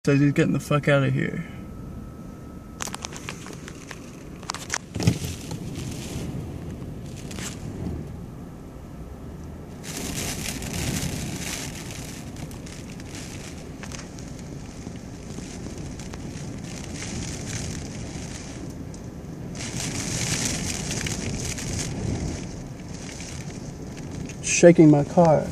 Says he's getting the fuck out of here. Shaking my car.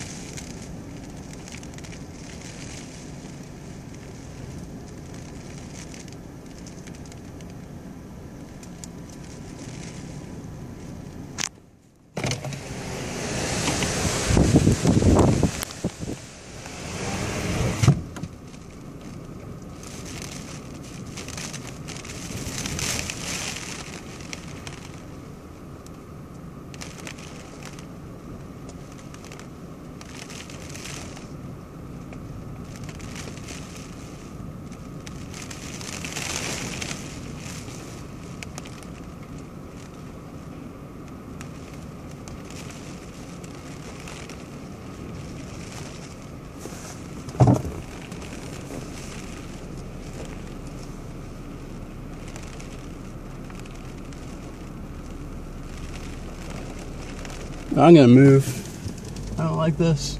I'm gonna move. I don't like this.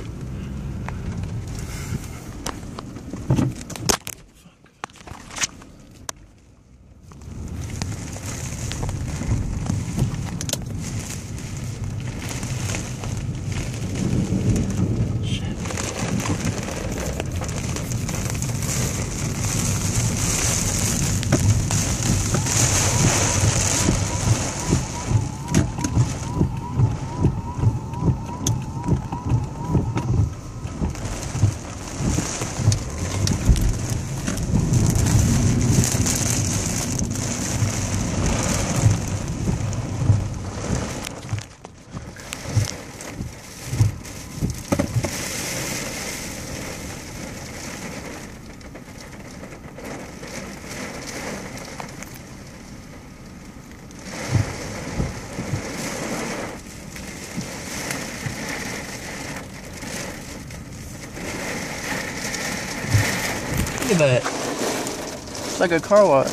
Look at that. It's like a car wash.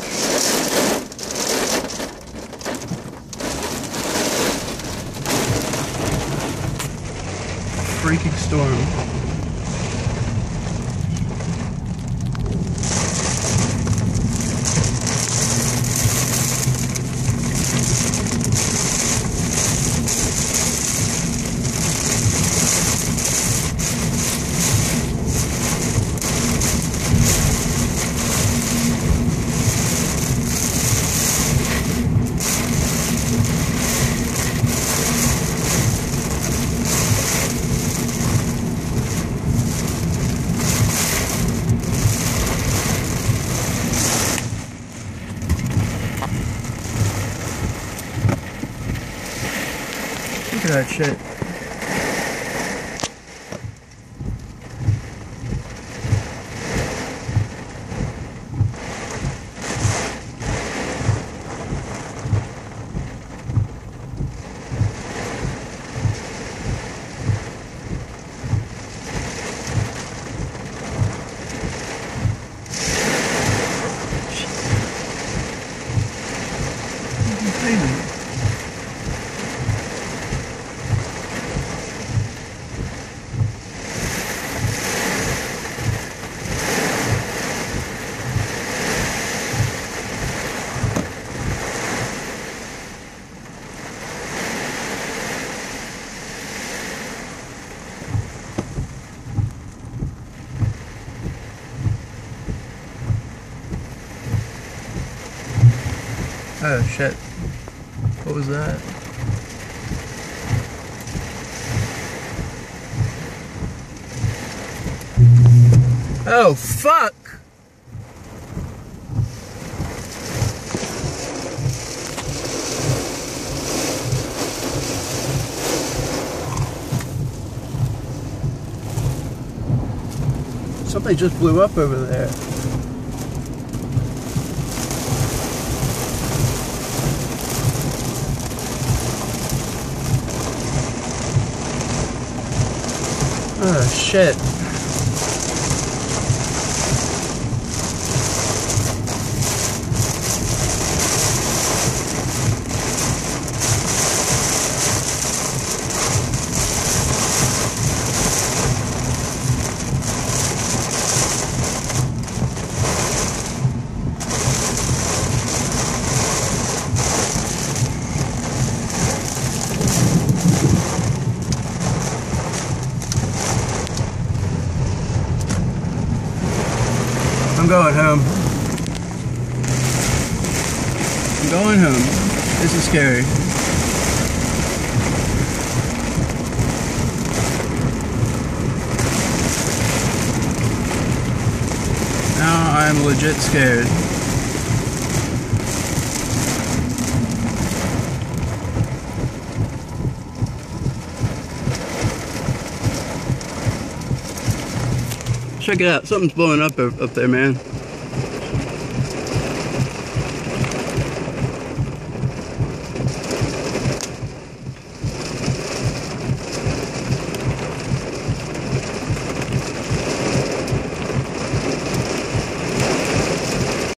Freaking storm. Look at that shit. Oh shit. What was that? Oh fuck! Something just blew up over there. Oh shit. I'm going home. I'm going home. This is scary. Now I'm legit scared. Check it out. Something's blowing up there, man.